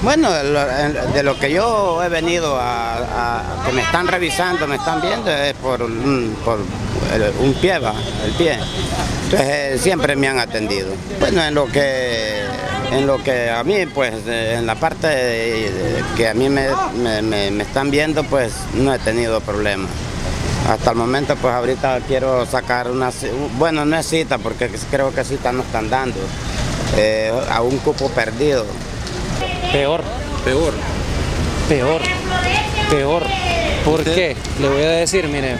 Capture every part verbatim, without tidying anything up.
Bueno, de lo, de lo que yo he venido a, a- que me están revisando, me están viendo, es por un, por el- un pie, va, el pie. Entonces eh, siempre me han atendido. Bueno, en lo que, en lo que a mí, pues, eh, en la parte de- que a mí me, me- me- me están viendo, pues, no he tenido problemas. Hasta el momento, pues, ahorita quiero sacar una, ci- bueno, no es cita, porque creo que cita no están dando, eh, a un cupo perdido. Peor, Peor. peor, peor. ¿Por qué? Le voy a decir, mire,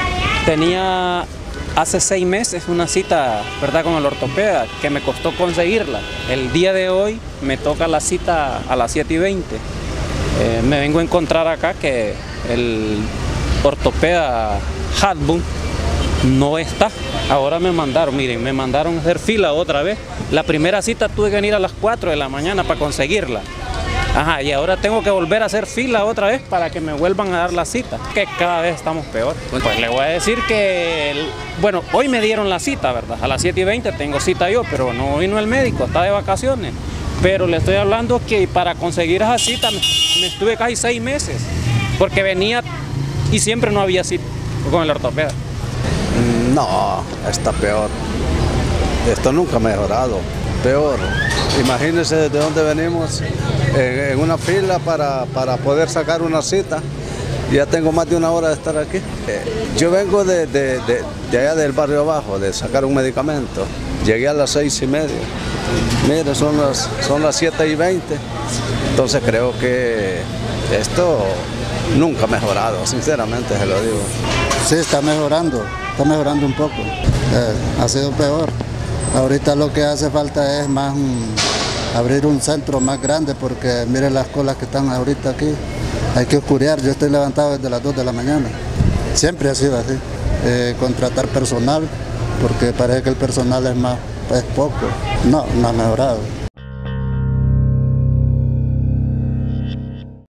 tenía hace seis meses una cita, ¿verdad?, con el ortopeda, que me costó conseguirla. El día de hoy me toca la cita a las siete y veinte. Eh, me vengo a encontrar acá que el ortopeda Hadbun no está. Ahora me mandaron, miren, me mandaron a hacer fila otra vez. La primera cita tuve que venir a las cuatro de la mañana para conseguirla. Ajá, y ahora tengo que volver a hacer fila otra vez para que me vuelvan a dar la cita. Que cada vez estamos peor. Pues le voy a decir que, el- bueno, hoy me dieron la cita, ¿verdad? A las siete y veinte tengo cita yo, pero no vino el médico, está de vacaciones. Pero le estoy hablando que para conseguir esa cita me, me estuve casi seis meses. Porque venía y siempre no había cita con el ortopeda. No, está peor. Esto nunca ha mejorado. Peor. Imagínense desde dónde venimos, en, en una fila para, para poder sacar una cita. Ya tengo más de una hora de estar aquí. Eh, Yo vengo de, de- de- de allá del barrio abajo, de sacar un medicamento. Llegué a las seis y media. Mire, son las, son las siete y veinte. Entonces creo que esto nunca ha mejorado, sinceramente se lo digo. Sí, está mejorando, está mejorando un poco. Eh, ha sido peor. Ahorita lo que hace falta es más mm, abrir un centro más grande porque miren las colas que están ahorita aquí. Hay que oscurear, yo estoy levantado desde las dos de la mañana. Siempre ha sido así. Eh, contratar personal porque parece que el personal es más, es poco. No, no ha mejorado.